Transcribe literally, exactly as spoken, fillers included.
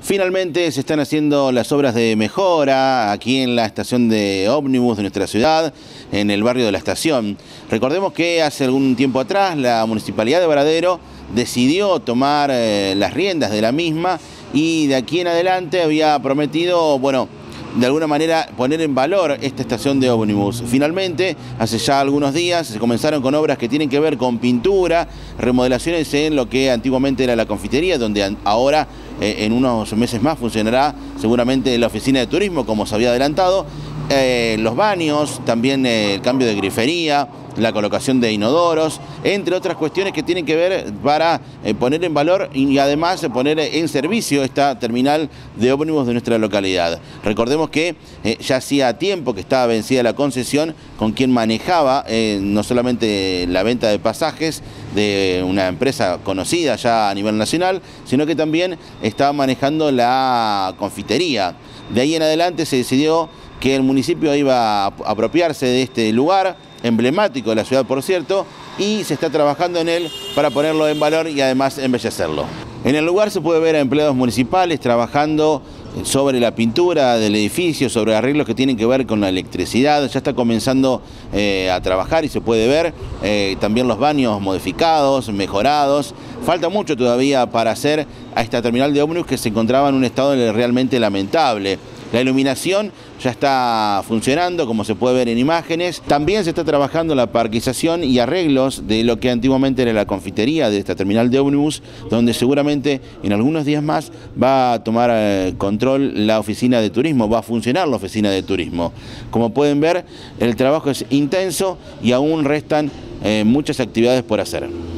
Finalmente se están haciendo las obras de mejora aquí en la estación de ómnibus de nuestra ciudad, en el barrio de la Estación. Recordemos que hace algún tiempo atrás la Municipalidad de Varadero decidió tomar eh, las riendas de la misma y de aquí en adelante había prometido, bueno, de alguna manera poner en valor esta estación de ómnibus. Finalmente, hace ya algunos días se comenzaron con obras que tienen que ver con pintura, remodelaciones en lo que antiguamente era la confitería, donde ahora eh, en unos meses más funcionará seguramente la oficina de turismo, como se había adelantado, eh, los baños, también eh, el cambio de grifería, la colocación de inodoros, entre otras cuestiones que tienen que ver para eh, poner en valor y además poner en servicio esta terminal de ómnibus de nuestra localidad. Recordemos que eh, ya hacía tiempo que estaba vencida la concesión con quien manejaba eh, no solamente la venta de pasajes de una empresa conocida ya a nivel nacional, sino que también estaba manejando la confitería. De ahí en adelante se decidió que el municipio iba a apropiarse de este lugar, emblemático de la ciudad por cierto, y se está trabajando en él para ponerlo en valor y además embellecerlo. En el lugar se puede ver a empleados municipales trabajando sobre la pintura del edificio, sobre arreglos que tienen que ver con la electricidad. Ya está comenzando eh, a trabajar y se puede ver eh, también los baños modificados, mejorados. Falta mucho todavía para hacer a esta terminal de ómnibus que se encontraba en un estado realmente lamentable. La iluminación ya está funcionando, como se puede ver en imágenes. También se está trabajando la parquización y arreglos de lo que antiguamente era la confitería de esta terminal de ómnibus, donde seguramente en algunos días más va a tomar eh, control la oficina de turismo, va a funcionar la oficina de turismo. Como pueden ver, el trabajo es intenso y aún restan eh, muchas actividades por hacer.